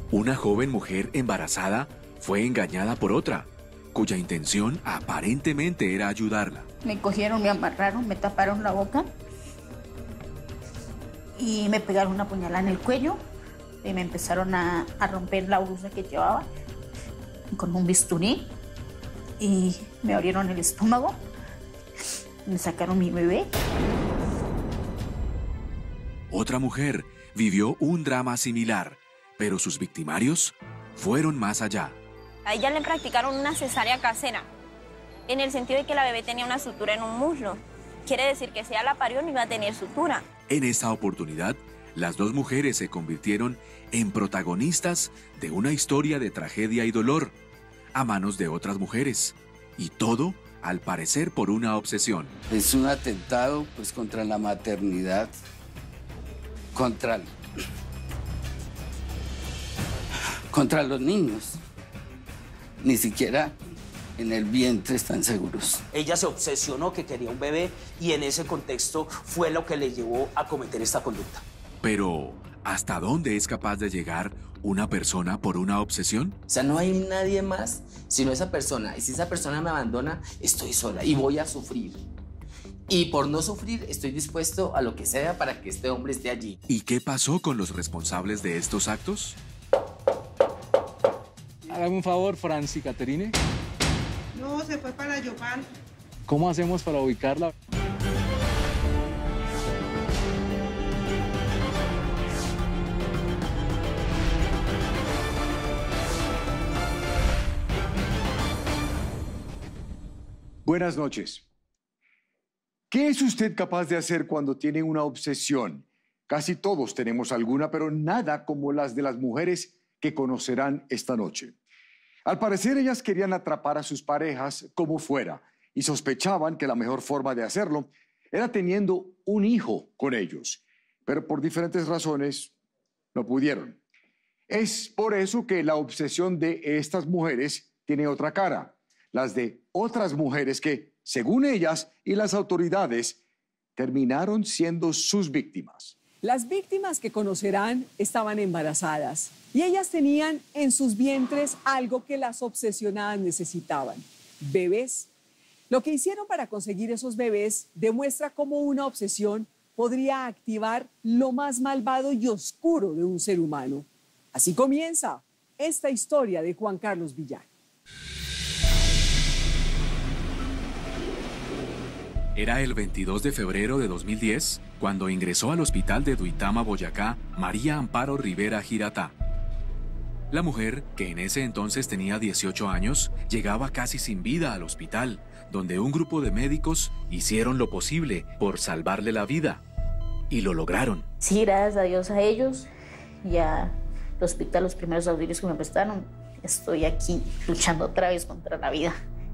Una joven mujer embarazada fue engañada por otra, cuya intención aparentemente era ayudarla. Me cogieron, me amarraron, me taparon la boca y me pegaron una puñalada en el cuello y me empezaron a romper la blusa que llevaba con un bisturí y me abrieron el estómago, me sacaron mi bebé. Otra mujer vivió un drama similar, pero sus victimarios fueron más allá. A ella le practicaron una cesárea casera, en el sentido de que la bebé tenía una sutura en un muslo. Quiere decir que si ella la parió no iba a tener sutura. En esta oportunidad, las dos mujeres se convirtieron en protagonistas de una historia de tragedia y dolor a manos de otras mujeres. Y todo, al parecer, por una obsesión. Es un atentado pues, contra la maternidad, contra los niños. Ni siquiera en el vientre están seguros. Ella se obsesionó que quería un bebé y en ese contexto fue lo que le llevó a cometer esta conducta. Pero, ¿hasta dónde es capaz de llegar una persona por una obsesión? O sea, no hay nadie más sino esa persona. Y si esa persona me abandona, estoy sola y voy a sufrir. Y por no sufrir, estoy dispuesto a lo que sea para que este hombre esté allí. ¿Y qué pasó con los responsables de estos actos? Hágame un favor, Franci Caterine. No, se fue para Yopal. ¿Cómo hacemos para ubicarla? Buenas noches. ¿Qué es usted capaz de hacer cuando tiene una obsesión? Casi todos tenemos alguna, pero nada como las de las mujeres que conocerán esta noche. Al parecer, ellas querían atrapar a sus parejas como fuera y sospechaban que la mejor forma de hacerlo era teniendo un hijo con ellos, pero por diferentes razones no pudieron. Es por eso que la obsesión de estas mujeres tiene otra cara, las de otras mujeres que, según ellas y las autoridades, terminaron siendo sus víctimas. Las víctimas que conocerán estaban embarazadas y ellas tenían en sus vientres algo que las obsesionadas necesitaban: bebés. Lo que hicieron para conseguir esos bebés demuestra cómo una obsesión podría activar lo más malvado y oscuro de un ser humano. Así comienza esta historia de Juan Carlos Villar. Era el 22 de febrero de 2010 cuando ingresó al hospital de Duitama, Boyacá, María Amparo Rivera Giratá. La mujer, que en ese entonces tenía 18 años, llegaba casi sin vida al hospital, donde un grupo de médicos hicieron lo posible por salvarle la vida. Y lo lograron. Sí, gracias a Dios a ellos y al hospital, los primeros auxilios que me prestaron, estoy aquí luchando otra vez contra la vida.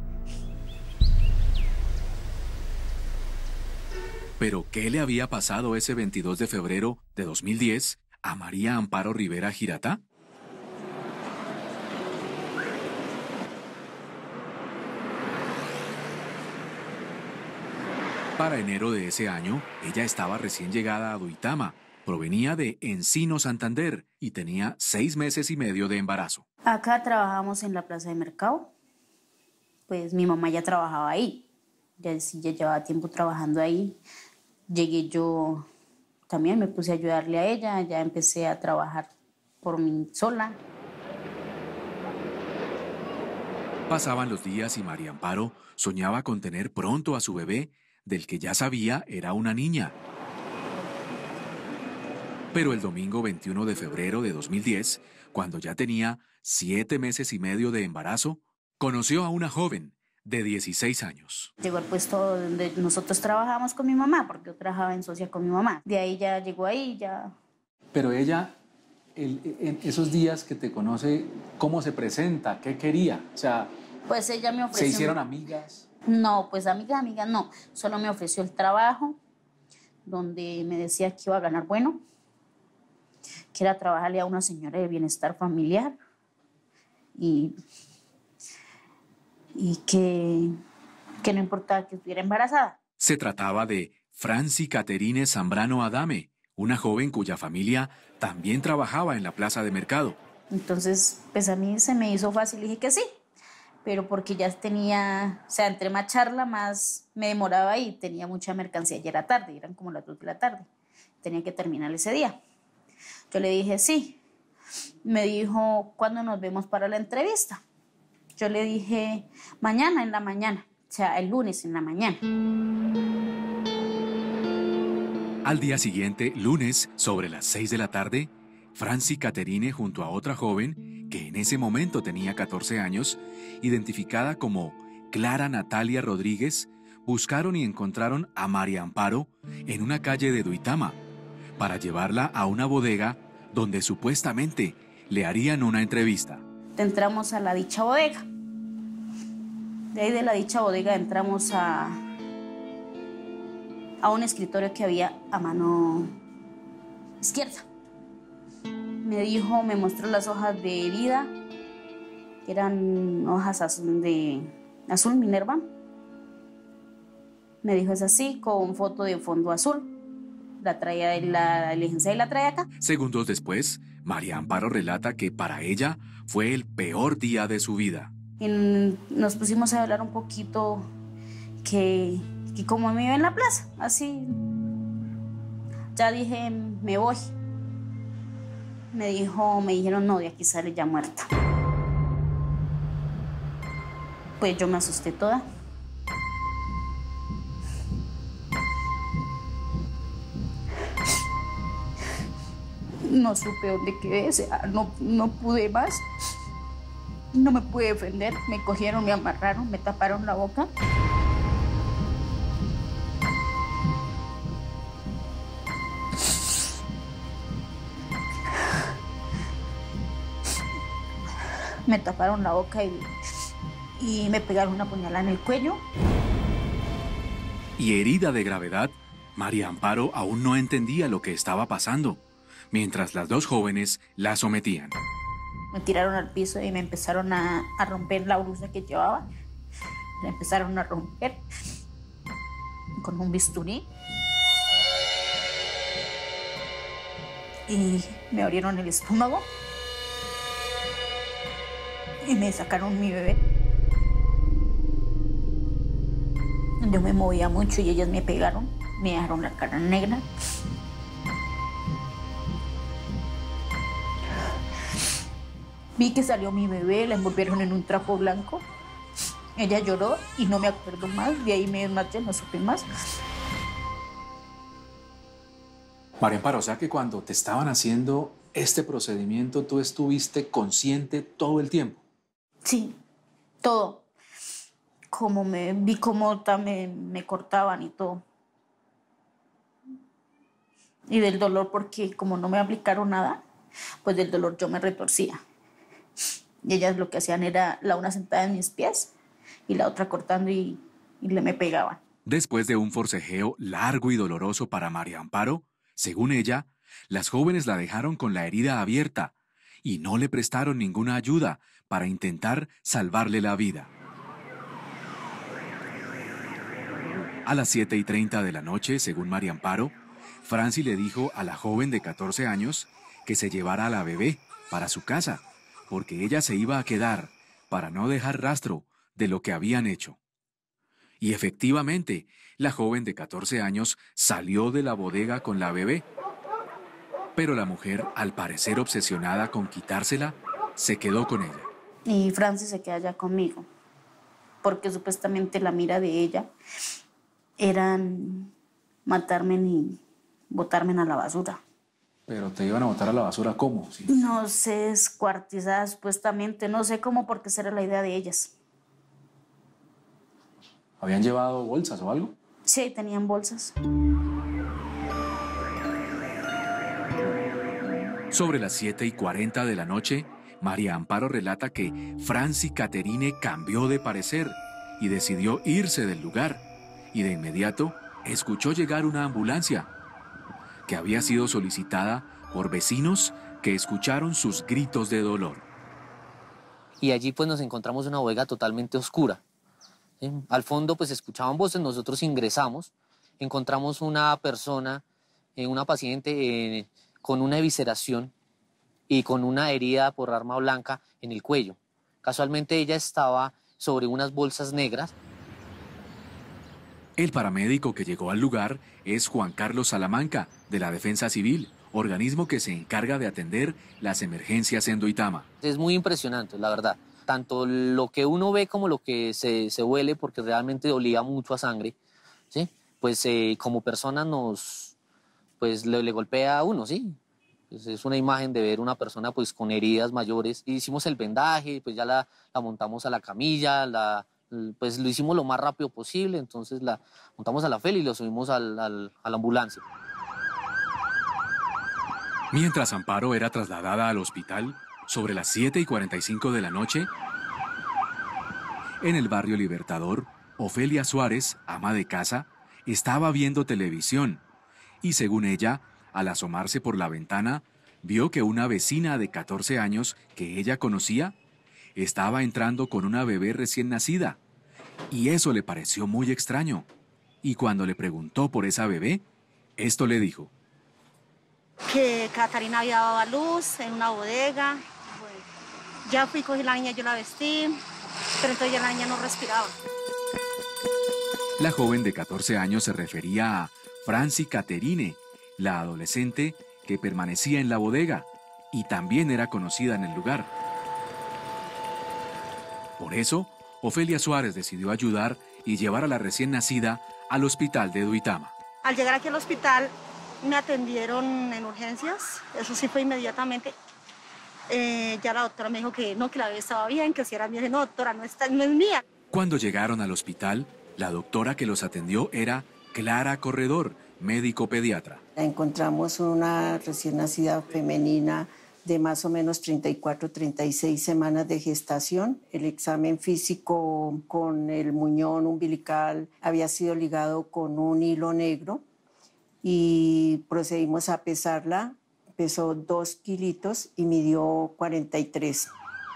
¿Pero qué le había pasado ese 22 de febrero de 2010 a María Amparo Rivera Giratá? Para enero de ese año, ella estaba recién llegada a Duitama, provenía de Encino, Santander, y tenía 6 meses y medio de embarazo. Acá trabajamos en la plaza de mercado, pues mi mamá ya trabajaba ahí, ya llevaba tiempo trabajando ahí. Llegué yo también, me puse a ayudarle a ella, ya empecé a trabajar por mí sola. Pasaban los días y María Amparo soñaba con tener pronto a su bebé, del que ya sabía era una niña. Pero el domingo 21 de febrero de 2010, cuando ya tenía 7 meses y medio de embarazo, conoció a una joven de 16 años. Llegó al puesto donde nosotros trabajamos con mi mamá, porque yo trabajaba en socia con mi mamá. De ahí ya llegó ahí, ya... Pero ella, en esos días que te conoce, ¿cómo se presenta? ¿Qué quería? O sea, pues ella me ofreció... ¿se hicieron amigas? No, pues amigas no. Solo me ofreció el trabajo, donde me decía que iba a ganar bueno, que era trabajarle a una señora de bienestar familiar y que no importaba que estuviera embarazada. Se trataba de Franci Caterine Zambrano Adame, una joven cuya familia también trabajaba en la plaza de mercado. Entonces, pues a mí se me hizo fácil, dije que sí, pero porque ya tenía, o sea, entre más charla, más me demoraba y tenía mucha mercancía, ya era tarde, eran como las 2 de la tarde, tenía que terminar ese día. Yo le dije sí, me dijo, ¿cuándo nos vemos para la entrevista? Yo le dije, mañana en la mañana, o sea, el lunes en la mañana. Al día siguiente, lunes, sobre las 6 de la tarde, Franci Caterine, junto a otra joven, que en ese momento tenía 14 años, identificada como Clara Natalia Rodríguez, buscaron y encontraron a María Amparo en una calle de Duitama para llevarla a una bodega donde supuestamente le harían una entrevista. Entramos a la dicha bodega. De ahí de la dicha bodega entramos a un escritorio que había a mano izquierda. Me dijo, me mostró las hojas de vida, que eran hojas de azul Minerva. Me dijo, es así, con foto de fondo azul. La traía la licencia y la traía acá. Segundos después, María Amparo relata que para ella fue el peor día de su vida. Y nos pusimos a hablar un poquito que como me iba en la plaza, así. Ya dije, me voy. Me dijeron, no, de aquí sale ya muerta. Pues yo me asusté toda. No supe dónde quedé, o sea, no pude más. No me pude defender, me cogieron, me amarraron, me taparon la boca. Me taparon la boca y me pegaron una puñalada en el cuello. Y herida de gravedad, María Amparo aún no entendía lo que estaba pasando, mientras las dos jóvenes la sometían. Me tiraron al piso y me empezaron a romper la blusa que llevaba. La empezaron a romper con un bisturí. Y me abrieron el estómago. Y me sacaron mi bebé. Yo me movía mucho y ellas me pegaron. Me dejaron la cara negra. Vi que salió mi bebé, la envolvieron en un trapo blanco. Ella lloró y no me acuerdo más. De ahí me desmayé, no supe más. María Amparo, o sea que cuando te estaban haciendo este procedimiento, tú estuviste consciente todo el tiempo. Sí, todo. Vi cómo también me cortaban y todo. Y del dolor, porque como no me aplicaron nada, pues del dolor yo me retorcía. Y ellas lo que hacían era la una sentada en mis pies y la otra cortando y me pegaban. Después de un forcejeo largo y doloroso para María Amparo, según ella, las jóvenes la dejaron con la herida abierta y no le prestaron ninguna ayuda para intentar salvarle la vida. A las 7:30 de la noche, según María Amparo, Franci le dijo a la joven de 14 años que se llevara a la bebé para su casa, porque ella se iba a quedar para no dejar rastro de lo que habían hecho. Y efectivamente, la joven de 14 años salió de la bodega con la bebé. Pero la mujer, al parecer obsesionada con quitársela, se quedó con ella. Y Franci se queda allá conmigo, porque supuestamente la mira de ella era matarme y botarme a la basura. Pero te iban a botar a la basura, ¿cómo? ¿Sí? No sé, descuartizada supuestamente, no sé cómo, porque esa era la idea de ellas. ¿Habían llevado bolsas o algo? Sí, tenían bolsas. Sobre las 7:40 de la noche, María Amparo relata que Franci Caterine cambió de parecer y decidió irse del lugar. Y de inmediato escuchó llegar una ambulancia que había sido solicitada por vecinos que escucharon sus gritos de dolor. Y allí pues nos encontramos una bodega totalmente oscura. ¿Sí? Al fondo pues escuchaban voces, nosotros ingresamos, encontramos una persona, una paciente con una evisceración y con una herida por arma blanca en el cuello. Casualmente ella estaba sobre unas bolsas negras. El paramédico que llegó al lugar es Juan Carlos Salamanca, de la Defensa Civil, organismo que se encarga de atender las emergencias en Duitama. Es muy impresionante, la verdad. Tanto lo que uno ve como lo que se huele, porque realmente olía mucho a sangre, ¿sí? Pues como persona pues le golpea a uno, ¿sí? Pues es una imagen de ver una persona pues con heridas mayores. Hicimos el vendaje, pues ya la montamos a la camilla, pues lo hicimos lo más rápido posible, entonces la montamos a la fela y lo subimos a la ambulancia. Mientras Amparo era trasladada al hospital, sobre las 7:45 de la noche, en el barrio Libertador, Ofelia Suárez, ama de casa, estaba viendo televisión y, según ella, al asomarse por la ventana, vio que una vecina de 14 años que ella conocía estaba entrando con una bebé recién nacida, y eso le pareció muy extraño. Y cuando le preguntó por esa bebé, esto le dijo. Que Catarina había dado a luz en una bodega. Bueno, ya fui, cogí la niña, yo la vestí, pero entonces ya la niña no respiraba. La joven de 14 años se refería a Franci Caterine, la adolescente que permanecía en la bodega y también era conocida en el lugar. Por eso, Ofelia Suárez decidió ayudar y llevar a la recién nacida al hospital de Duitama. Al llegar aquí al hospital me atendieron en urgencias, eso sí fue inmediatamente. Ya la doctora me dijo que no, que la bebé estaba bien, que si era mía. No, doctora, no es mía. Cuando llegaron al hospital, la doctora que los atendió era Clara Corredor, médico pediatra. Encontramos una recién nacida femenina de más o menos 34, 36 semanas de gestación. El examen físico con el muñón umbilical había sido ligado con un hilo negro y procedimos a pesarla. Pesó 2 kilitos y midió 43.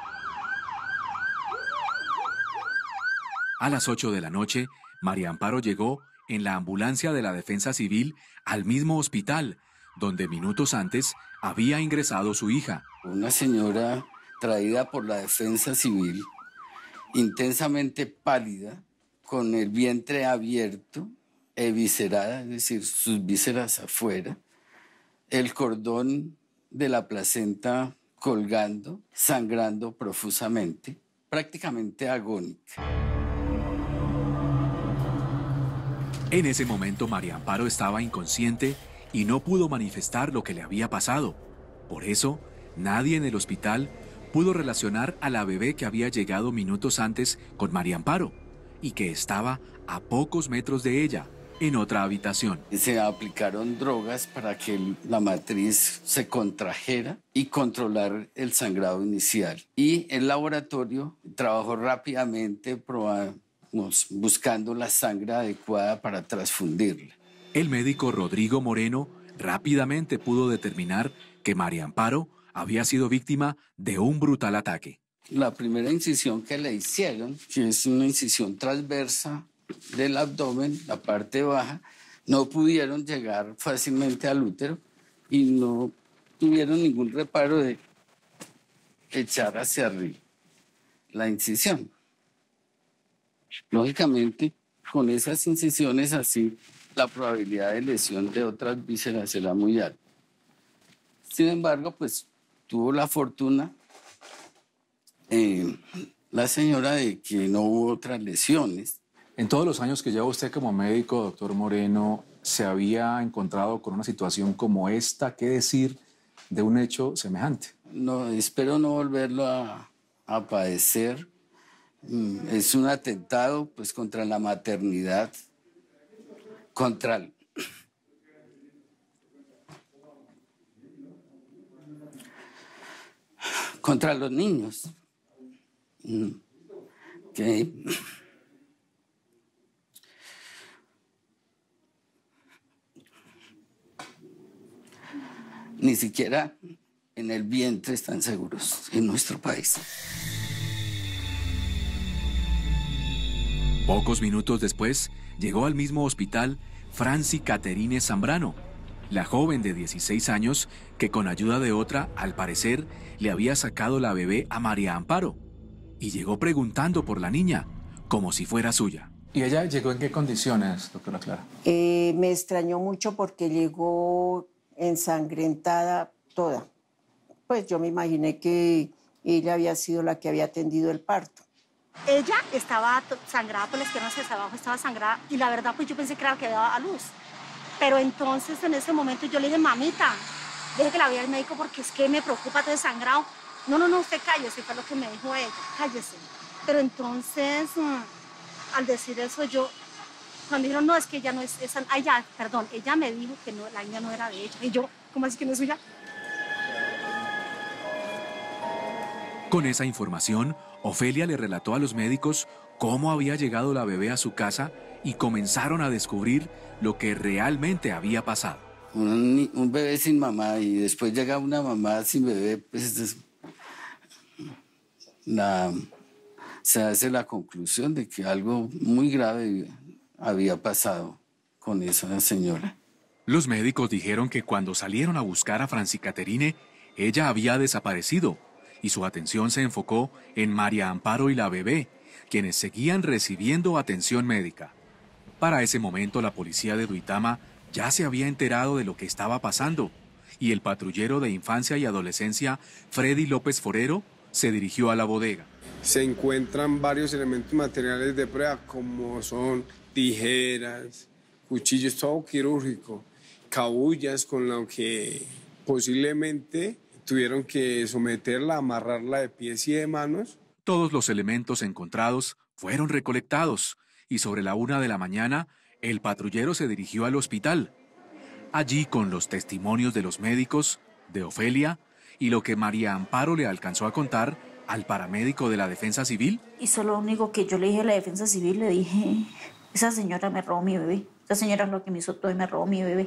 A las 8 de la noche, María Amparo llegó en la ambulancia de la Defensa Civil al mismo hospital, donde minutos antes había ingresado su hija. Una señora traída por la Defensa Civil, intensamente pálida, con el vientre abierto, eviscerada, es decir, sus vísceras afuera, el cordón de la placenta colgando, sangrando profusamente, prácticamente agónica. En ese momento María Amparo estaba inconsciente y no pudo manifestar lo que le había pasado. Por eso, nadie en el hospital pudo relacionar a la bebé que había llegado minutos antes con María Amparo y que estaba a pocos metros de ella, en otra habitación. Se aplicaron drogas para que la matriz se contrajera y controlar el sangrado inicial. Y el laboratorio trabajó rápidamente buscando la sangre adecuada para transfundirla. El médico Rodrigo Moreno rápidamente pudo determinar que María Amparo había sido víctima de un brutal ataque. La primera incisión que le hicieron, que es una incisión transversa del abdomen, la parte baja, no pudieron llegar fácilmente al útero y no tuvieron ningún reparo de echar hacia arriba la incisión. Lógicamente, con esas incisiones así, la probabilidad de lesión de otras vísceras será muy alta. Sin embargo, pues tuvo la fortuna la señora de que no hubo otras lesiones. En todos los años que lleva usted como médico, doctor Moreno, ¿se había encontrado con una situación como esta? ¿Qué decir de un hecho semejante? No, espero no volverlo a padecer. Es un atentado pues, contra la maternidad, contra los niños. Okay. Ni siquiera en el vientre están seguros en nuestro país. Pocos minutos después, llegó al mismo hospital Franci Caterine Zambrano, la joven de 16 años que con ayuda de otra, al parecer, le había sacado la bebé a María Amparo y llegó preguntando por la niña, como si fuera suya. ¿Y ella llegó en qué condiciones, doctora Clara? Me extrañó mucho porque llegó ensangrentada toda. Pues yo me imaginé que ella había sido la que había atendido el parto. Ella estaba sangrada por las piernas hacia abajo, estaba sangrada, y la verdad pues yo pensé que era la que había dado a luz. Pero entonces en ese momento yo le dije, mamita, deje que la vea el médico porque es que me preocupa todo el sangrado. No, usted cállese, fue lo que me dijo ella, cállese. Pero entonces, al decir eso, yo, cuando dijeron, no, es que ella no es esa, ella me dijo que no, la niña no era de ella. Y yo, ¿cómo así que no es suya? Con esa información, Ofelia le relató a los médicos cómo había llegado la bebé a su casa y comenzaron a descubrir lo que realmente había pasado. Un bebé sin mamá y después llega una mamá sin bebé, pues se hace la conclusión de que algo muy grave había pasado con esa señora. Los médicos dijeron que cuando salieron a buscar a Franci Caterine, ella había desaparecido y su atención se enfocó en María Amparo y la bebé, quienes seguían recibiendo atención médica. Para ese momento, la policía de Duitama ya se había enterado de lo que estaba pasando y el patrullero de infancia y adolescencia, Freddy López Forero, se dirigió a la bodega. Se encuentran varios elementos materiales de prueba, como son tijeras, cuchillos, todo quirúrgico, cabullas con lo que posiblemente tuvieron que someterla, amarrarla de pies y de manos. Todos los elementos encontrados fueron recolectados y sobre la 1 de la mañana el patrullero se dirigió al hospital. Allí, con los testimonios de los médicos, de Ofelia y lo que María Amparo le alcanzó a contar al paramédico de la Defensa Civil. Y solo lo único que yo le dije a la Defensa Civil, le dije, esa señora me robó mi bebé. Esa señora es lo que me hizo todo y me robó mi bebé.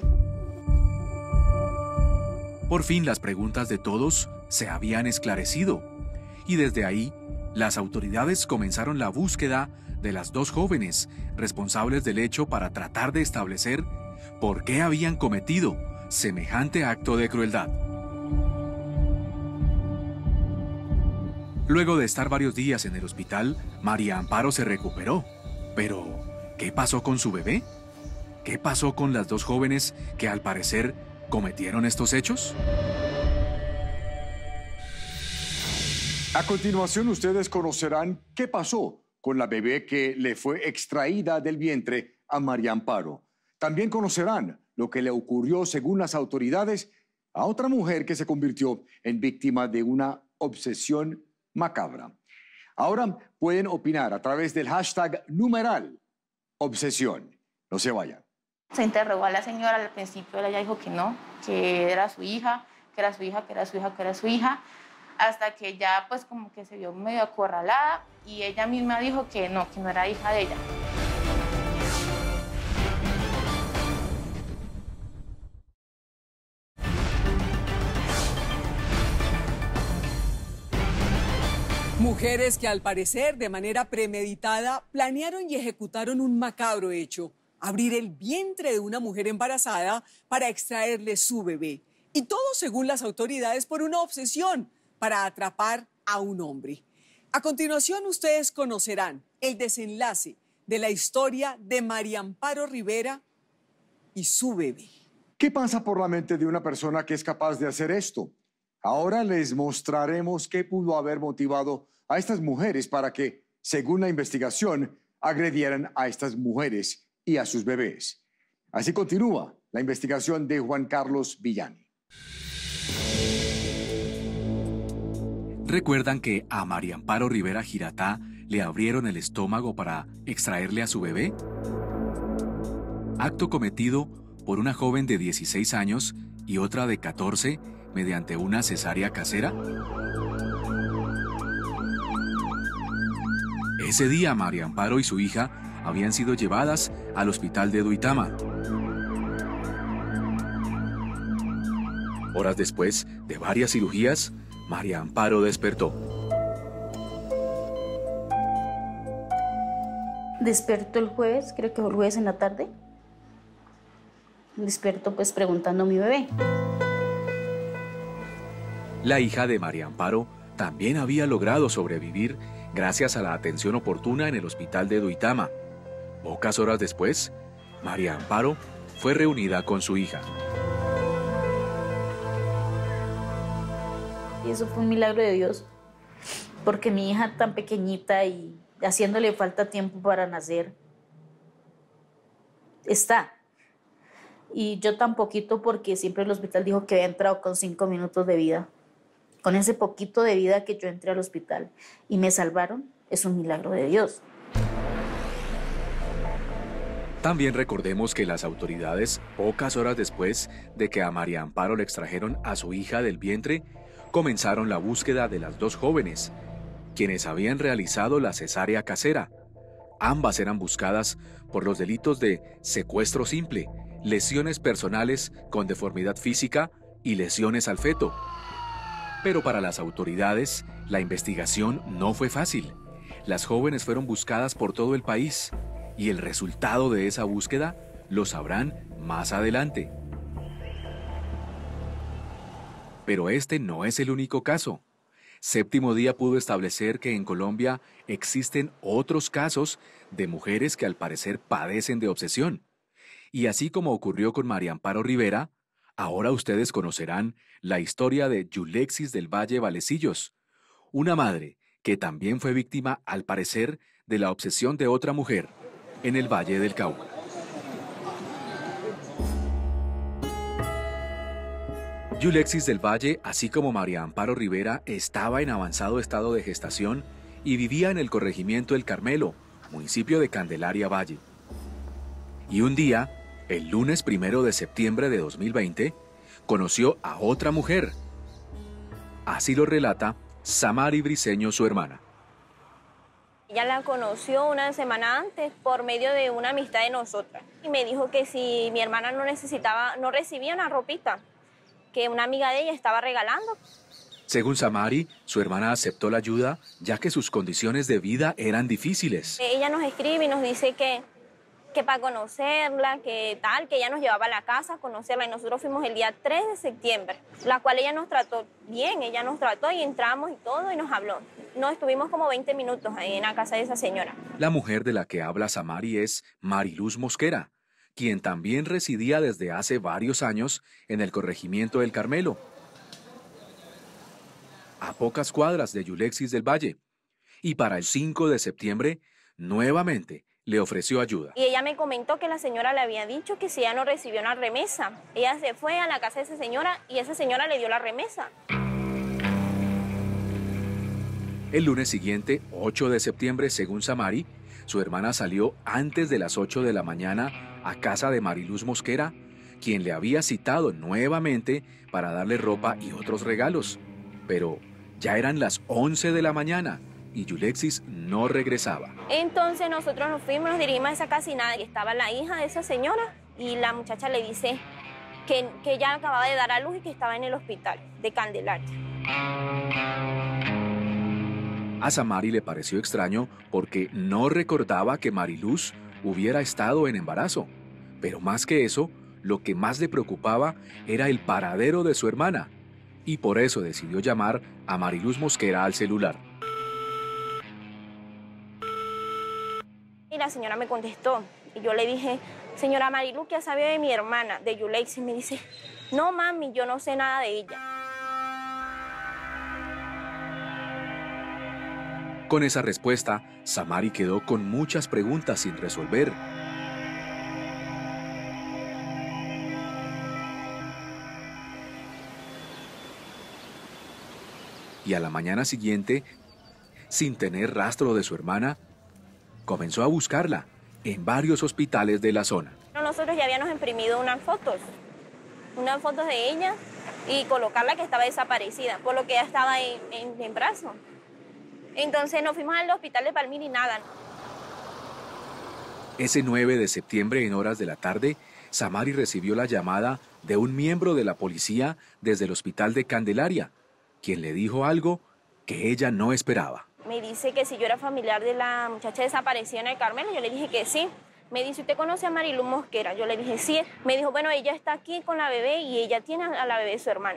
Por fin las preguntas de todos se habían esclarecido y desde ahí las autoridades comenzaron la búsqueda de las dos jóvenes responsables del hecho para tratar de establecer por qué habían cometido semejante acto de crueldad. Luego de estar varios días en el hospital, María Amparo se recuperó. Pero, ¿qué pasó con su bebé? ¿Qué pasó con las dos jóvenes que al parecer cometieron estos hechos? A continuación, ustedes conocerán qué pasó con la bebé que le fue extraída del vientre a María Amparo. También conocerán lo que le ocurrió, según las autoridades, a otra mujer que se convirtió en víctima de una obsesión macabra. Ahora pueden opinar a través del hashtag #obsesión. No se vayan. Se interrogó a la señora, al principio ella dijo que no, que era su hija, que era su hija, que era su hija, que era su hija, hasta que ya pues como que se vio medio acorralada y ella misma dijo que no era hija de ella. Mujeres que al parecer de manera premeditada planearon y ejecutaron un macabro hecho: abrir el vientre de una mujer embarazada para extraerle su bebé. Y todo según las autoridades por una obsesión para atrapar a un hombre. A continuación ustedes conocerán el desenlace de la historia de María Amparo Rivera y su bebé. ¿Qué pasa por la mente de una persona que es capaz de hacer esto? Ahora les mostraremos qué pudo haber motivado a estas mujeres para que, según la investigación, agredieran a estas mujeres y a sus bebés. Así continúa la investigación de Juan Carlos Villani. ¿Recuerdan que a María Amparo Rivera Giratá le abrieron el estómago para extraerle a su bebé? Acto cometido por una joven de 16 años y otra de 14 mediante una cesárea casera. Ese día, María Amparo y su hija habían sido llevadas al hospital de Duitama. Horas después de varias cirugías, María Amparo despertó. Despertó el jueves, creo que fue el jueves en la tarde. Despierto pues preguntando a mi bebé. La hija de María Amparo también había logrado sobrevivir gracias a la atención oportuna en el hospital de Duitama. Pocas horas después, María Amparo fue reunida con su hija. Y eso fue un milagro de Dios, porque mi hija tan pequeñita y haciéndole falta tiempo para nacer, está. Y yo tan poquito porque siempre el hospital dijo que había entrado con 5 minutos de vida. Con ese poquito de vida que yo entré al hospital y me salvaron, es un milagro de Dios. También recordemos que las autoridades, pocas horas después de que a María Amparo le extrajeron a su hija del vientre, comenzaron la búsqueda de las dos jóvenes, quienes habían realizado la cesárea casera. Ambas eran buscadas por los delitos de secuestro simple, lesiones personales con deformidad física y lesiones al feto. Pero para las autoridades, la investigación no fue fácil. Las jóvenes fueron buscadas por todo el país y el resultado de esa búsqueda lo sabrán más adelante. Pero este no es el único caso. Séptimo Día pudo establecer que en Colombia existen otros casos de mujeres que al parecer padecen de obsesión. Y así como ocurrió con María Amparo Rivera, ahora ustedes conocerán la historia de Yulexis del Valle Valecillos, una madre que también fue víctima, al parecer, de la obsesión de otra mujer en el Valle del Cauca. Yulexis del Valle, así como María Amparo Rivera, estaba en avanzado estado de gestación y vivía en el corregimiento El Carmelo, municipio de Candelaria Valle. Y un día, el lunes 1 de septiembre de 2020, conoció a otra mujer. Así lo relata Samari Briceño, su hermana. Ella la conoció una semana antes por medio de una amistad de nosotras. Y me dijo que si mi hermana no recibía una ropita, que una amiga de ella estaba regalando. Según Samari, su hermana aceptó la ayuda ya que sus condiciones de vida eran difíciles. Ella nos escribe y nos dice que para conocerla, que tal, que ella nos llevaba a la casa a conocerla. Y nosotros fuimos el día 3 de septiembre, la cual ella nos trató bien, ella nos trató y entramos y todo y nos habló. Nos estuvimos como 20 minutos ahí en la casa de esa señora. La mujer de la que habla Samari es Mariluz Mosquera, quien también residía desde hace varios años en el corregimiento del Carmelo, a pocas cuadras de Yulexis del Valle. Y para el 5 de septiembre, nuevamente, le ofreció ayuda. Y ella me comentó que la señora le había dicho que si ella no recibió una remesa, ella se fue a la casa de esa señora y esa señora le dio la remesa. El lunes siguiente, 8 de septiembre, según Samari, su hermana salió antes de las 8 de la mañana a casa de Mariluz Mosquera, quien le había citado nuevamente para darle ropa y otros regalos. Pero ya eran las 11 de la mañana y Yulexis no regresaba. Entonces nosotros nos fuimos, nos dirigimos a esa casa y nada, que estaba la hija de esa señora y la muchacha le dice que ella acababa de dar a luz y que estaba en el hospital de Candelaria. A Samari le pareció extraño porque no recordaba que Mariluz hubiera estado en embarazo. Pero más que eso, lo que más le preocupaba era el paradero de su hermana. Y por eso decidió llamar a Mariluz Mosquera al celular. Y la señora me contestó. Y yo le dije, señora Mariluz, ¿qué sabe de mi hermana, de Yulexis? Y me dice, no mami, yo no sé nada de ella. Con esa respuesta, Samari quedó con muchas preguntas sin resolver. Y a la mañana siguiente, sin tener rastro de su hermana, comenzó a buscarla en varios hospitales de la zona. Nosotros ya habíamos imprimido unas fotos de ella y colocarla que estaba desaparecida, por lo que ella estaba en brazo. Entonces nos fuimos al hospital de Palmira y nada. Ese 9 de septiembre, en horas de la tarde, Samari recibió la llamada de un miembro de la policía desde el hospital de Candelaria, quien le dijo algo que ella no esperaba. Me dice que si yo era familiar de la muchacha desaparecida en el Carmelo, yo le dije que sí. Me dice, ¿usted conoce a Mariluz Mosquera? Yo le dije, sí. Me dijo, bueno, ella está aquí con la bebé y ella tiene a la bebé de su hermana.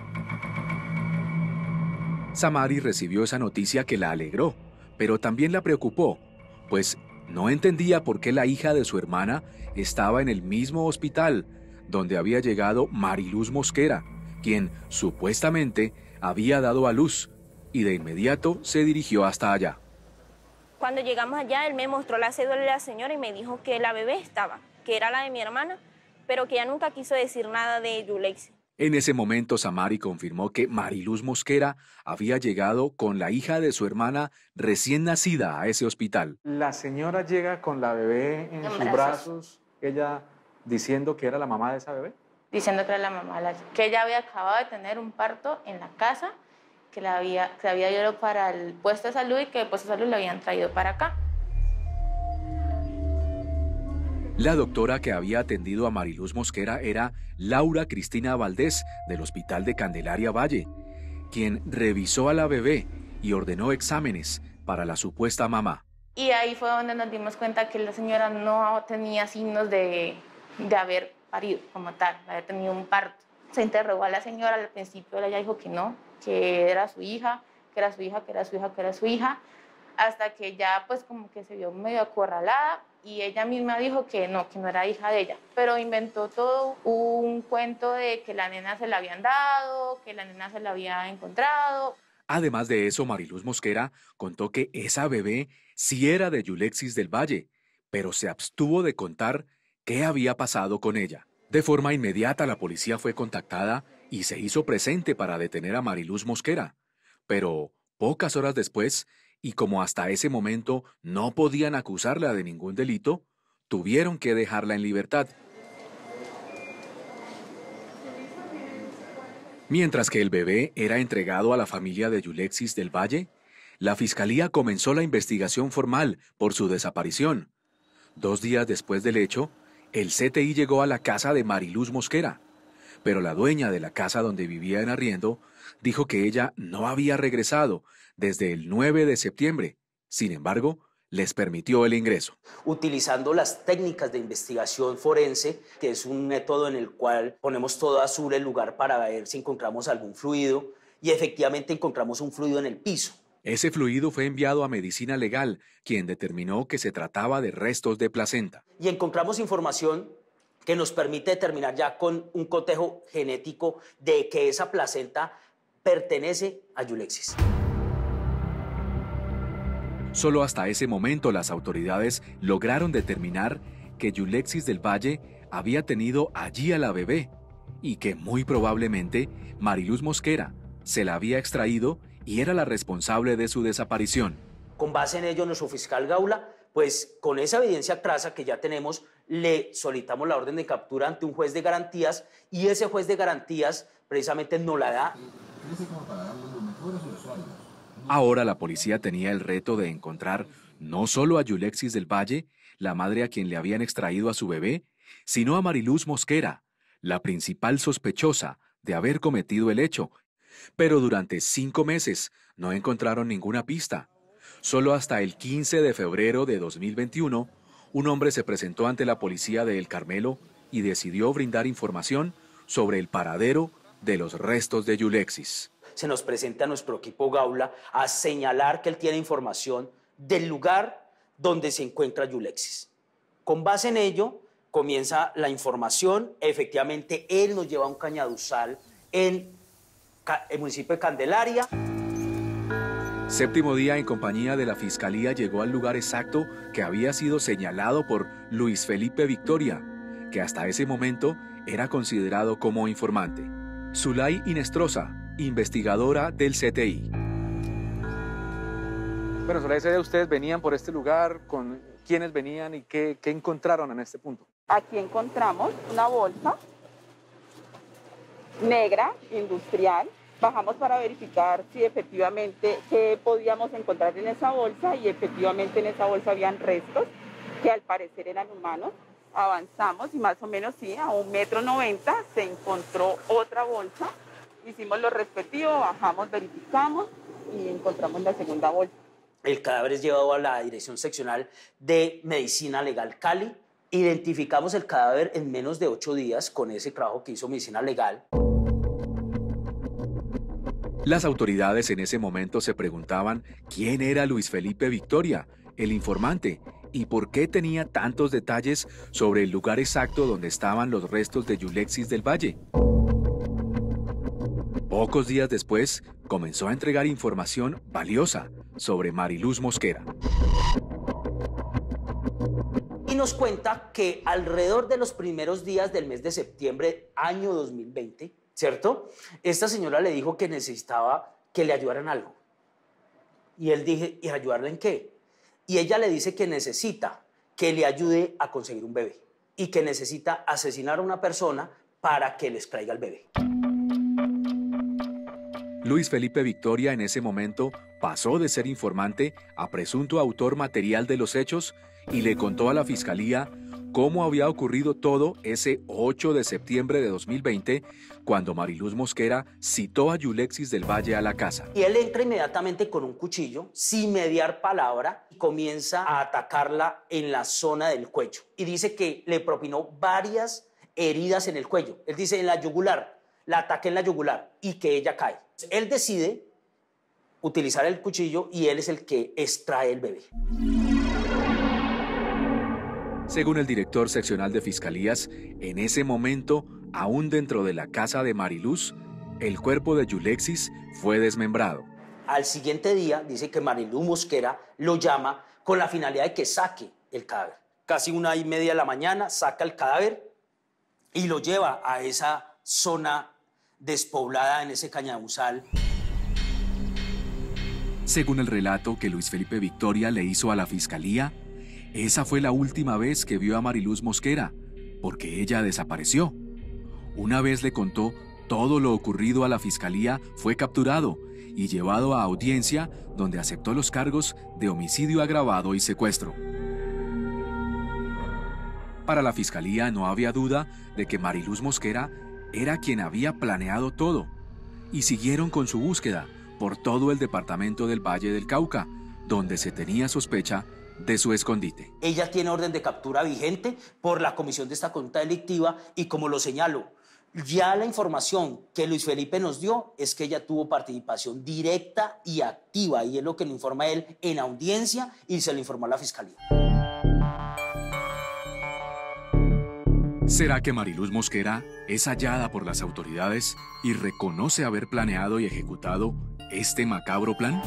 Samari recibió esa noticia que la alegró, pero también la preocupó, pues no entendía por qué la hija de su hermana estaba en el mismo hospital donde había llegado Mariluz Mosquera, quien supuestamente había dado a luz, y de inmediato se dirigió hasta allá. Cuando llegamos allá, él me mostró la cédula de la señora y me dijo que la bebé estaba, que era la de mi hermana, pero que ella nunca quiso decir nada de Yulexis. En ese momento, Samari confirmó que Mariluz Mosquera había llegado con la hija de su hermana recién nacida a ese hospital. La señora llega con la bebé en sus brazos, ella diciendo que era la mamá de esa bebé. Diciendo que era la mamá, que ella había acabado de tener un parto en la casa, que se había ido para el puesto de salud y que el puesto de salud la habían traído para acá. La doctora que había atendido a Mariluz Mosquera era Laura Cristina Valdés, del Hospital de Candelaria Valle, quien revisó a la bebé y ordenó exámenes para la supuesta mamá. Y ahí fue donde nos dimos cuenta que la señora no tenía signos de haber parido como tal, de haber tenido un parto. Se interrogó a la señora, al principio ella dijo que no, que era su hija, que era su hija, que era su hija, que era su hija, hasta que ya pues como que se vio medio acorralada y ella misma dijo que no era hija de ella, pero inventó todo un cuento de que la nena se la habían dado, que la nena se la había encontrado. Además de eso, Mariluz Mosquera contó que esa bebé sí era de Yulexis del Valle, pero se abstuvo de contar qué había pasado con ella. De forma inmediata la policía fue contactada y se hizo presente para detener a Mariluz Mosquera, pero pocas horas después, y como hasta ese momento no podían acusarla de ningún delito, tuvieron que dejarla en libertad. Mientras que el bebé era entregado a la familia de Yulexis del Valle, la Fiscalía comenzó la investigación formal por su desaparición. 2 días después del hecho, el CTI llegó a la casa de Mariluz Mosquera, pero la dueña de la casa donde vivía en arriendo dijo que ella no había regresado desde el 9 de septiembre. Sin embargo, les permitió el ingreso. Utilizando las técnicas de investigación forense, que es un método en el cual ponemos todo azul el lugar para ver si encontramos algún fluido, y efectivamente encontramos un fluido en el piso. Ese fluido fue enviado a Medicina Legal, quien determinó que se trataba de restos de placenta. Y encontramos información que nos permite determinar ya con un cotejo genético de que esa placenta pertenece a Yulexis. Solo hasta ese momento las autoridades lograron determinar que Yulexis del Valle había tenido allí a la bebé y que muy probablemente Mariluz Mosquera se la había extraído y era la responsable de su desaparición. Con base en ello, nuestro fiscal Gaula, pues con esa evidencia crasa que ya tenemos, le solicitamos la orden de captura ante un juez de garantías y ese juez de garantías precisamente nos la da. Ahora la policía tenía el reto de encontrar no solo a Yulexis del Valle, la madre a quien le habían extraído a su bebé, sino a Mariluz Mosquera, la principal sospechosa de haber cometido el hecho. Pero durante 5 meses no encontraron ninguna pista. Solo hasta el 15 de febrero de 2021, un hombre se presentó ante la policía de El Carmelo y decidió brindar información sobre el paradero de los restos de Yulexis. Se nos presenta a nuestro equipo Gaula a señalar que él tiene información del lugar donde se encuentra Yulexis. Con base en ello, comienza la información. Efectivamente, él nos lleva a un cañaduzal en el municipio de Candelaria. Séptimo día en compañía de la Fiscalía llegó al lugar exacto que había sido señalado por Luis Felipe Victoria, que hasta ese momento era considerado como informante. Zulay Inestrosa, investigadora del CTI. Bueno, Zulay, ustedes venían por este lugar, ¿con quiénes venían y qué encontraron en este punto? Aquí encontramos una bolsa negra, industrial. Bajamos para verificar si efectivamente qué podíamos encontrar en esa bolsa y efectivamente en esa bolsa habían restos que al parecer eran humanos. Avanzamos y más o menos sí, a 1,90 m se encontró otra bolsa. Hicimos lo respectivo, bajamos, verificamos y encontramos la segunda bolsa. El cadáver es llevado a la Dirección Seccional de Medicina Legal Cali, Identificamos el cadáver en menos de 8 días con ese trabajo que hizo Medicina Legal. Las autoridades en ese momento se preguntaban quién era Luis Felipe Victoria, el informante, y por qué tenía tantos detalles sobre el lugar exacto donde estaban los restos de Yulexis del Valle. Pocos días después, comenzó a entregar información valiosa sobre Mariluz Mosquera. Y nos cuenta que alrededor de los primeros días del mes de septiembre, año 2020, ¿cierto? Esta señora le dijo que necesitaba que le ayudaran algo. Y él dije, ¿y ayudarle en qué? Y ella le dice que necesita que le ayude a conseguir un bebé y que necesita asesinar a una persona para que les traiga el bebé. Luis Felipe Victoria en ese momento pasó de ser informante a presunto autor material de los hechos y le contó a la fiscalía cómo había ocurrido todo ese 8 de septiembre de 2020 cuando Mariluz Mosquera citó a Yulexis del Valle a la casa. Y él entra inmediatamente con un cuchillo, sin mediar palabra, y comienza a atacarla en la zona del cuello. Y dice que le propinó varias heridas en el cuello. Él dice en la yugular, la ataca en la yugular y que ella cae. Él decide utilizar el cuchillo y él es el que extrae el bebé. Según el director seccional de Fiscalías, en ese momento, aún dentro de la casa de Mariluz, el cuerpo de Yulexis fue desmembrado. Al siguiente día, dice que Mariluz Mosquera lo llama con la finalidad de que saque el cadáver. Casi 1:30 de la mañana saca el cadáver y lo lleva a esa zona despoblada en ese cañaduzal. Según el relato que Luis Felipe Victoria le hizo a la Fiscalía, esa fue la última vez que vio a Mariluz Mosquera, porque ella desapareció. Una vez le contó todo lo ocurrido a la Fiscalía, fue capturado y llevado a audiencia donde aceptó los cargos de homicidio agravado y secuestro. Para la Fiscalía no había duda de que Mariluz Mosquera era quien había planeado todo, y siguieron con su búsqueda por todo el departamento del Valle del Cauca, donde se tenía sospecha de su escondite. Ella tiene orden de captura vigente por la comisión de esta conducta delictiva y, como lo señalo, ya la información que Luis Felipe nos dio es que ella tuvo participación directa y activa, y es lo que le informa él en audiencia y se lo informó a la Fiscalía. ¿Será que Mariluz Mosquera es hallada por las autoridades y reconoce haber planeado y ejecutado este macabro plan?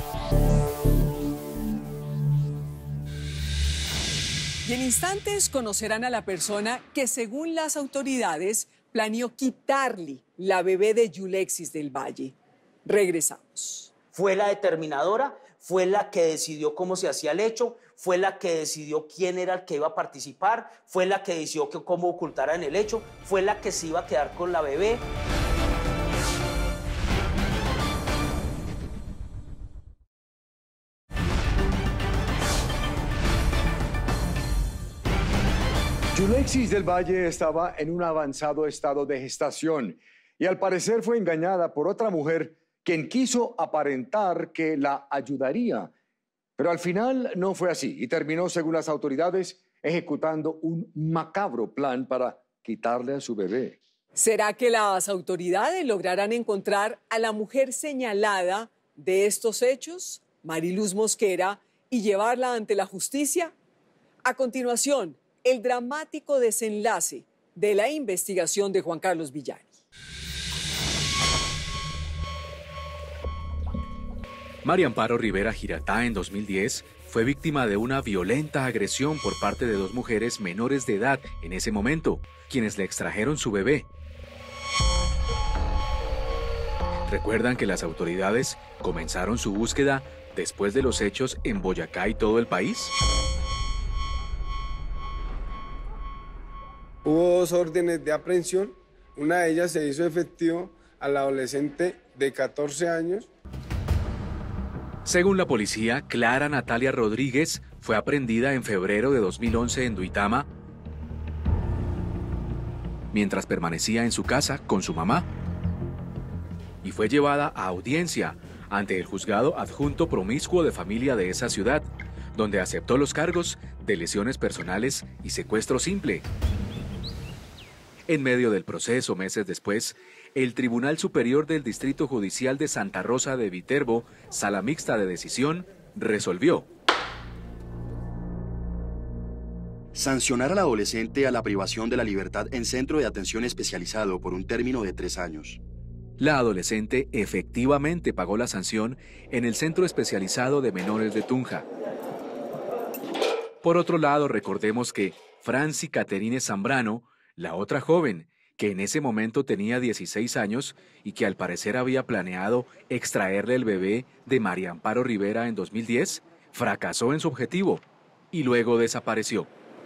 Y en instantes conocerán a la persona que, según las autoridades, planeó quitarle la bebé de Yulexis del Valle. Regresamos. Fue la determinadora, fue la que decidió cómo se hacía el hecho, fue la que decidió quién era el que iba a participar, fue la que decidió cómo ocultaran el hecho, fue la que se iba a quedar con la bebé. Yulexis del Valle estaba en un avanzado estado de gestación y al parecer fue engañada por otra mujer quien quiso aparentar que la ayudaría. Pero al final no fue así y terminó, según las autoridades, ejecutando un macabro plan para quitarle a su bebé. ¿Será que las autoridades lograrán encontrar a la mujer señalada de estos hechos, Mariluz Mosquera, y llevarla ante la justicia? A continuación, el dramático desenlace de la investigación de Juan Carlos Villani. María Amparo Rivera Giratá en 2010 fue víctima de una violenta agresión por parte de 2 mujeres menores de edad en ese momento, quienes le extrajeron su bebé. ¿Recuerdan que las autoridades comenzaron su búsqueda después de los hechos en Boyacá y todo el país? Hubo 2 órdenes de aprehensión. Una de ellas se hizo efectivo al adolescente de 14 años. Según la policía, Clara Natalia Rodríguez fue aprehendida en febrero de 2011 en Duitama mientras permanecía en su casa con su mamá y fue llevada a audiencia ante el juzgado adjunto promiscuo de familia de esa ciudad, donde aceptó los cargos de lesiones personales y secuestro simple. En medio del proceso, meses después, el Tribunal Superior del Distrito Judicial de Santa Rosa de Viterbo, sala mixta de decisión, resolvió. Sancionar al adolescente a la privación de la libertad en centro de atención especializado por un término de 3 años. La adolescente efectivamente pagó la sanción en el Centro Especializado de Menores de Tunja. Por otro lado, recordemos que Franci Caterine Zambrano, la otra joven, que en ese momento tenía 16 años y que al parecer había planeado extraerle el bebé de María Amparo Rivera en 2010, fracasó en su objetivo y luego desapareció.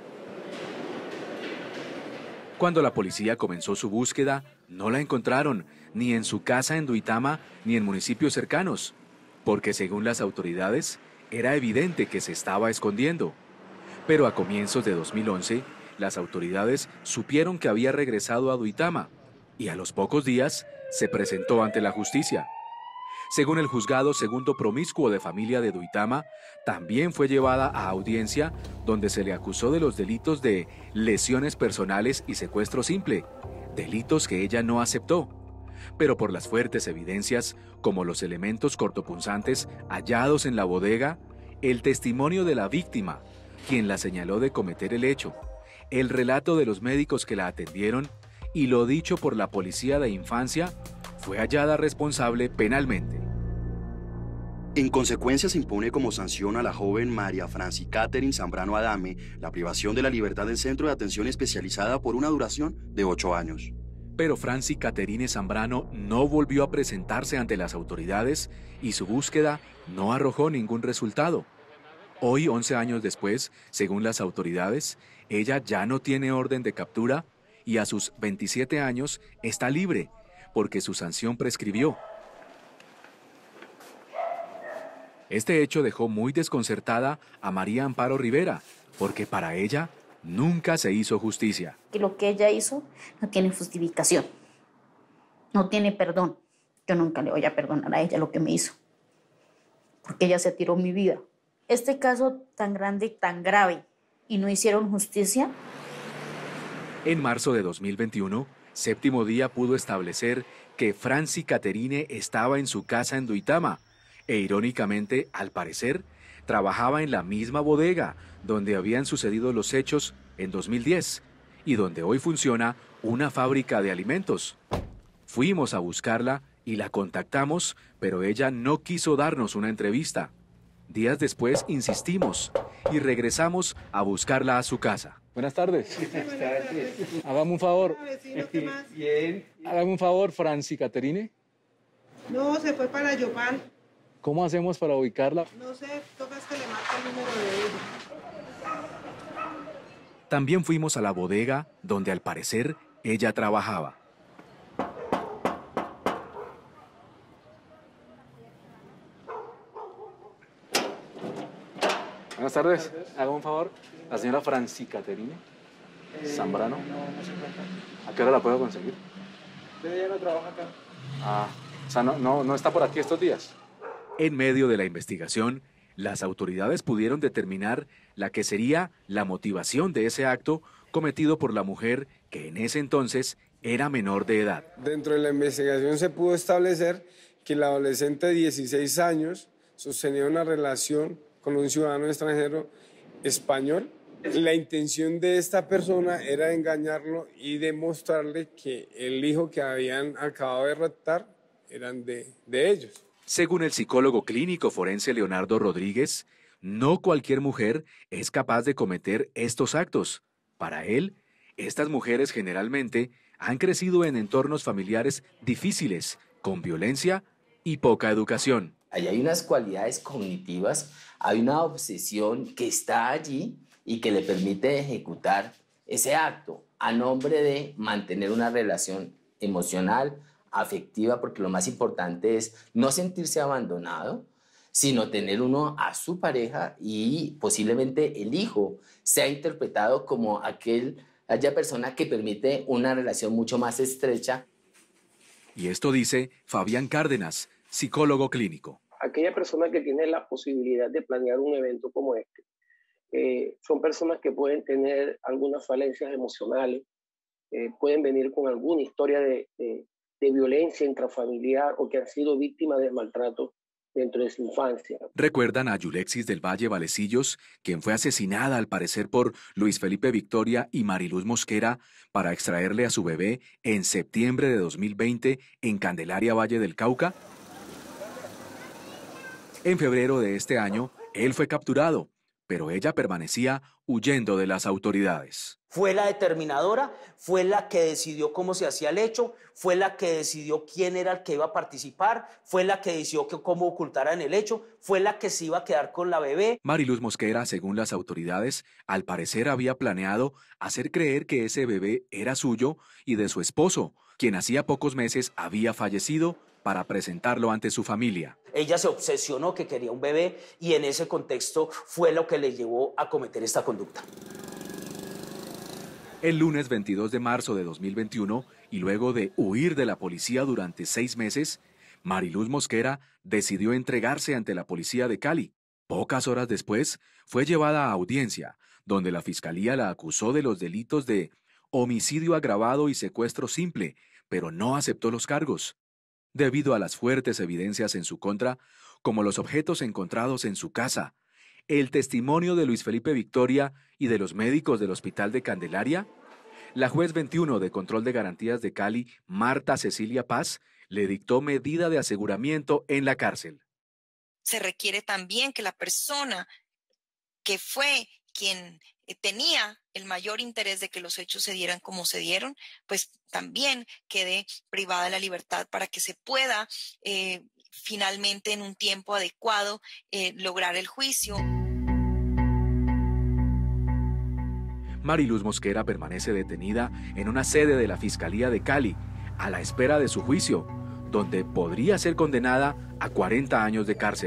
Cuando la policía comenzó su búsqueda, no la encontraron ni en su casa en Duitama ni en municipios cercanos, porque según las autoridades, era evidente que se estaba escondiendo. Pero a comienzos de 2011, las autoridades supieron que había regresado a Duitama y a los pocos días se presentó ante la justicia. Según el juzgado segundo promiscuo de familia de Duitama, también fue llevada a audiencia donde se le acusó de los delitos de lesiones personales y secuestro simple, delitos que ella no aceptó. Pero por las fuertes evidencias, como los elementos cortopunzantes hallados en la bodega, el testimonio de la víctima, quien la señaló de cometer el hecho, el relato de los médicos que la atendieron y lo dicho por la policía de infancia, fue hallada responsable penalmente. En consecuencia, se impone como sanción a la joven María Franci Caterine Zambrano Adame la privación de la libertad en centro de atención especializada por una duración de 8 años. Pero Franci Caterine Zambrano no volvió a presentarse ante las autoridades y su búsqueda no arrojó ningún resultado. Hoy, 11 años después, según las autoridades, ella ya no tiene orden de captura y a sus 27 años está libre porque su sanción prescribió. Este hecho dejó muy desconcertada a María Amparo Rivera, porque para ella nunca se hizo justicia. Que lo que ella hizo no tiene justificación, no tiene perdón. Yo nunca le voy a perdonar a ella lo que me hizo, porque ella se tiró mi vida. Este caso tan grande, tan grave, y no hicieron justicia. En marzo de 2021, Séptimo Día pudo establecer que Franci Caterine estaba en su casa en Duitama e irónicamente, al parecer, trabajaba en la misma bodega donde habían sucedido los hechos en 2010 y donde hoy funciona una fábrica de alimentos. Fuimos a buscarla y la contactamos, pero ella no quiso darnos una entrevista. Días después insistimos y regresamos a buscarla a su casa. Buenas tardes. Buenas tardes. Hágame un favor. Vecino, ¿qué más? Bien. Hágame un favor, Franci Caterine. No, se fue para Yopal. ¿Cómo hacemos para ubicarla? No sé, toca que le marque el número de ella. También fuimos a la bodega donde al parecer ella trabajaba. Buenas tardes. Hágame un favor. La señora Franci Caterine Zambrano. ¿A qué hora la puedo conseguir? Ella no trabaja acá. Ah, o sea, no está por aquí estos días. En medio de la investigación, las autoridades pudieron determinar la que sería la motivación de ese acto cometido por la mujer que en ese entonces era menor de edad. Dentro de la investigación se pudo establecer que la adolescente de 16 años sostenía una relación con un ciudadano extranjero español. La intención de esta persona era engañarlo y demostrarle que el hijo que habían acabado de raptar eran de ellos. Según el psicólogo clínico forense Leonardo Rodríguez, no cualquier mujer es capaz de cometer estos actos. Para él, estas mujeres generalmente han crecido en entornos familiares difíciles, con violencia y poca educación. Ahí hay unas cualidades cognitivas, hay una obsesión que está allí y que le permite ejecutar ese acto a nombre de mantener una relación emocional, afectiva, porque lo más importante es no sentirse abandonado, sino tener uno a su pareja y posiblemente el hijo sea interpretado como aquella persona que permite una relación mucho más estrecha. Y esto dice Fabián Cárdenas, psicólogo clínico. Aquella persona que tiene la posibilidad de planear un evento como este son personas que pueden tener algunas falencias emocionales, pueden venir con alguna historia de violencia intrafamiliar o que han sido víctimas de maltrato dentro de su infancia. Recuerdan a Yulexis del Valle Valecillos, quien fue asesinada al parecer por Luis Felipe Victoria y Mariluz Mosquera para extraerle a su bebé en septiembre de 2020 en Candelaria, Valle del Cauca. En febrero de este año, él fue capturado, pero ella permanecía huyendo de las autoridades. Fue la determinadora, fue la que decidió cómo se hacía el hecho, fue la que decidió quién era el que iba a participar, fue la que decidió cómo ocultaran el hecho, fue la que se iba a quedar con la bebé. Mariluz Mosquera, según las autoridades, al parecer había planeado hacer creer que ese bebé era suyo y de su esposo, quien hacía pocos meses había fallecido, para presentarlo ante su familia. Ella se obsesionó que quería un bebé y en ese contexto fue lo que le llevó a cometer esta conducta. El lunes 22 de marzo de 2021, y luego de huir de la policía durante 6 meses, Mariluz Mosquera decidió entregarse ante la policía de Cali. Pocas horas después, fue llevada a audiencia, donde la fiscalía la acusó de los delitos de homicidio agravado y secuestro simple, pero no aceptó los cargos. Debido a las fuertes evidencias en su contra, como los objetos encontrados en su casa, el testimonio de Luis Felipe Victoria y de los médicos del Hospital de Candelaria, la juez 21 de Control de Garantías de Cali, Marta Cecilia Paz, le dictó medida de aseguramiento en la cárcel. Se requiere también que la persona que fue quien tenía el mayor interés de que los hechos se dieran como se dieron, pues también quede privada de la libertad para que se pueda finalmente en un tiempo adecuado lograr el juicio. Mariluz Mosquera permanece detenida en una sede de la Fiscalía de Cali, a la espera de su juicio, donde podría ser condenada a 40 años de cárcel.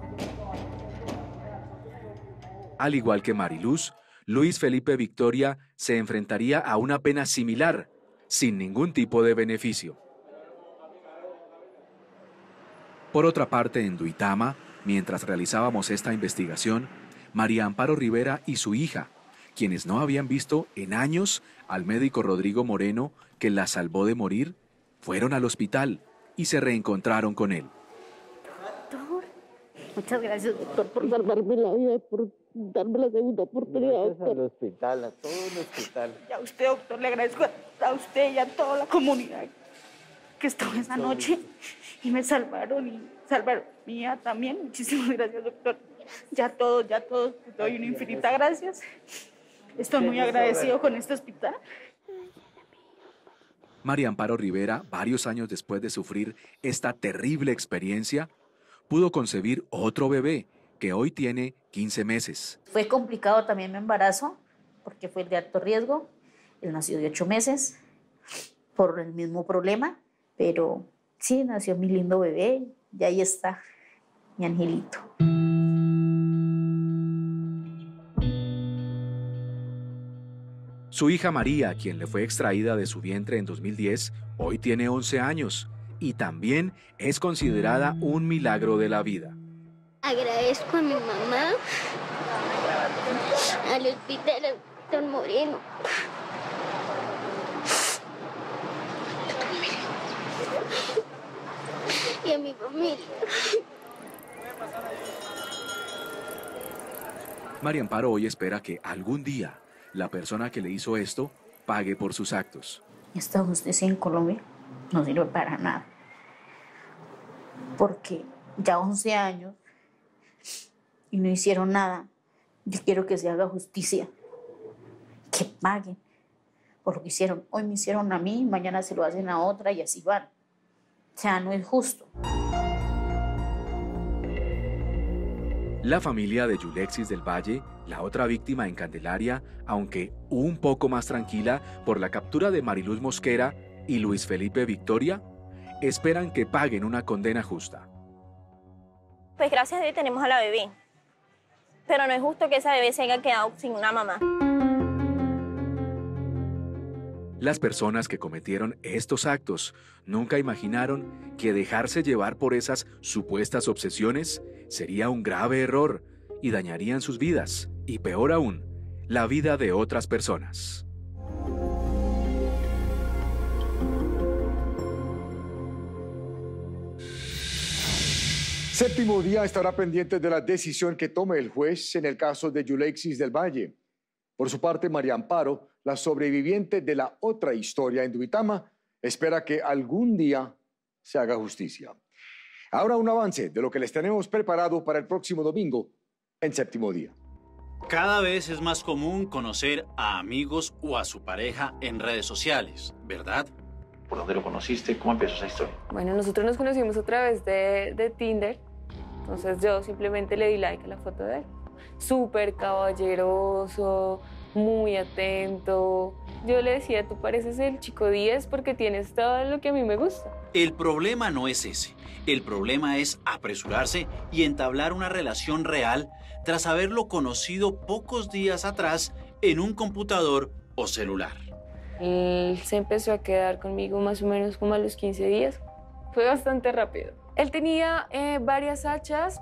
Al igual que Mariluz, Luis Felipe Victoria se enfrentaría a una pena similar, sin ningún tipo de beneficio. Por otra parte, en Duitama, mientras realizábamos esta investigación, María Amparo Rivera y su hija, quienes no habían visto en años al médico Rodrigo Moreno, que la salvó de morir, fueron al hospital y se reencontraron con él. Doctor, muchas gracias, doctor, por salvarme la vida, por darme la segunda oportunidad. Gracias al hospital, a todo el hospital. Y a usted, doctor, le agradezco a usted y a toda la comunidad que estuvo esa noche y me salvaron y salvaron mía también. Muchísimas gracias, doctor. Ya todos, te doy una infinita gracias. Estoy muy agradecido con este hospital. María Amparo Rivera, varios años después de sufrir esta terrible experiencia, pudo concebir otro bebé que hoy tiene 15 meses. Fue complicado también mi embarazo, porque fue de alto riesgo. Él nació de 8 meses por el mismo problema, pero sí, nació mi lindo bebé y ahí está mi angelito. Su hija María, quien le fue extraída de su vientre en 2010, hoy tiene 11 años y también es considerada un milagro de la vida. Agradezco a mi mamá, al hospital Don Moreno. Y a mi familia. María Amparo hoy espera que algún día la persona que le hizo esto pague por sus actos. Esta justicia en Colombia no sirve para nada, porque ya 11 años y no hicieron nada. Yo quiero que se haga justicia, que paguen por lo que hicieron. Hoy me hicieron a mí, mañana se lo hacen a otra y así van. O sea, no es justo. La familia de Yulexis del Valle, la otra víctima en Candelaria, aunque un poco más tranquila por la captura de Mariluz Mosquera y Luis Felipe Victoria, esperan que paguen una condena justa. Pues gracias a Dios tenemos a la bebé, pero no es justo que esa bebé se haya quedado sin una mamá. Las personas que cometieron estos actos nunca imaginaron que dejarse llevar por esas supuestas obsesiones sería un grave error y dañarían sus vidas. y peor aún, la vida de otras personas. Séptimo Día estará pendiente de la decisión que tome el juez en el caso de Yulexis del Valle. Por su parte, María Amparo, la sobreviviente de la otra historia en Duitama, espera que algún día se haga justicia. Ahora un avance de lo que les tenemos preparado para el próximo domingo en Séptimo Día. Cada vez es más común conocer a amigos o a su pareja en redes sociales, ¿verdad? ¿Por dónde lo conociste? ¿Cómo empezó esa historia? Bueno, nosotros nos conocimos a través de Tinder. Entonces yo simplemente le di like a la foto de él. Súper caballeroso, muy atento. Yo le decía, tú pareces el chico 10 porque tienes todo lo que a mí me gusta. El problema no es ese. El problema es apresurarse y entablar una relación real tras haberlo conocido pocos días atrás en un computador o celular. Él se empezó a quedar conmigo más o menos como a los 15 días. Fue bastante rápido. Él tenía varias hachas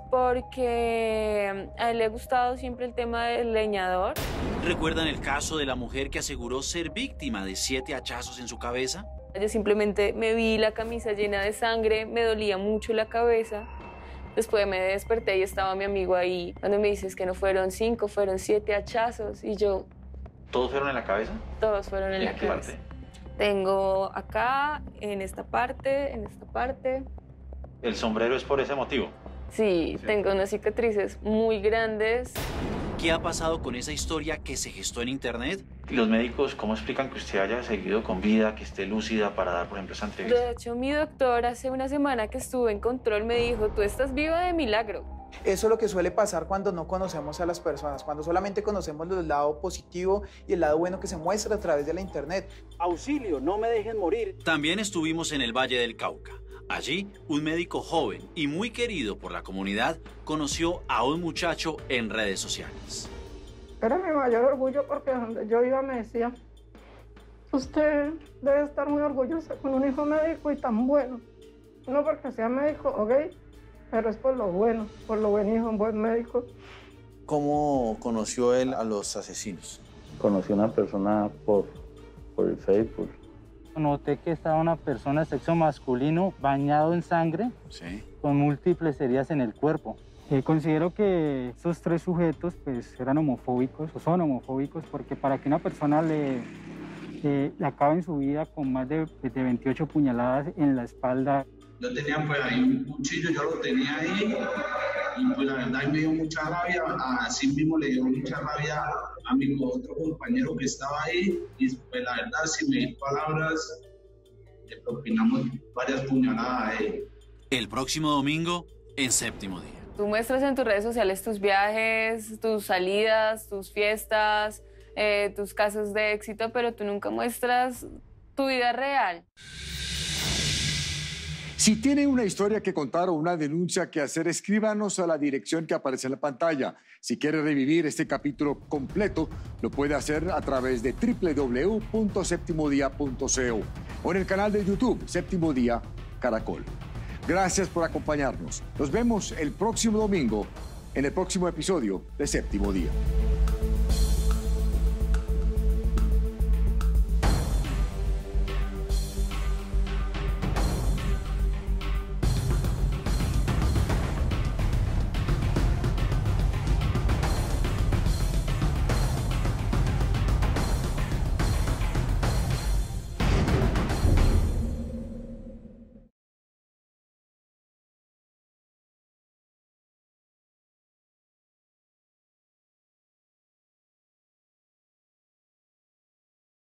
porque a él le ha gustado siempre el tema del leñador. ¿Recuerdan el caso de la mujer que aseguró ser víctima de 7 hachazos en su cabeza? Yo simplemente me vi la camisa llena de sangre, me dolía mucho la cabeza. Después me desperté y estaba mi amigo ahí. Cuando me dices que no fueron 5, fueron 7 hachazos. Y yo... ¿Todos fueron en la cabeza? Todos fueron en la qué cabeza. parte? Tengo acá, en esta parte, en esta parte. ¿El sombrero es por ese motivo? Sí, tengo unas cicatrices muy grandes. ¿Qué ha pasado con esa historia que se gestó en internet? ¿Y los médicos cómo explican que usted haya seguido con vida, que esté lúcida para dar, por ejemplo, esa entrevista? De hecho, mi doctor hace una semana que estuve en control me dijo, tú estás viva de milagro. Eso es lo que suele pasar cuando no conocemos a las personas, cuando solamente conocemos el lado positivo y el lado bueno que se muestra a través de la internet. Auxilio, no me dejen morir. También estuvimos en el Valle del Cauca. Allí, un médico joven y muy querido por la comunidad conoció a un muchacho en redes sociales. Era mi mayor orgullo porque donde yo iba me decía, usted debe estar muy orgullosa con un hijo médico y tan bueno. No porque sea médico, ok, pero es por lo bueno, por lo buen hijo, un buen médico. ¿Cómo conoció él a los asesinos? Conocí a una persona por el Facebook. Noté que estaba una persona de sexo masculino bañado en sangre, con múltiples heridas en el cuerpo. Considero que estos 3 sujetos pues, eran homofóbicos, o son homofóbicos, porque para que una persona le acabe en su vida con más de 28 puñaladas en la espalda. Yo tenía pues ahí un cuchillo, yo lo tenía ahí, y pues la verdad me dio mucha rabia, así mismo le dio mucha rabia a mi otro compañero que estaba ahí, y pues la verdad, sin medir palabras, le propinamos varias puñaladas a él. El próximo domingo, en Séptimo Día. Tú muestras en tus redes sociales tus viajes, tus salidas, tus fiestas, tus casos de éxito, pero tú nunca muestras tu vida real. Si tiene una historia que contar o una denuncia que hacer, escríbanos a la dirección que aparece en la pantalla. Si quiere revivir este capítulo completo, lo puede hacer a través de www.septimodia.co o en el canal de YouTube Séptimo Día Caracol. Gracias por acompañarnos. Nos vemos el próximo domingo en el próximo episodio de Séptimo Día.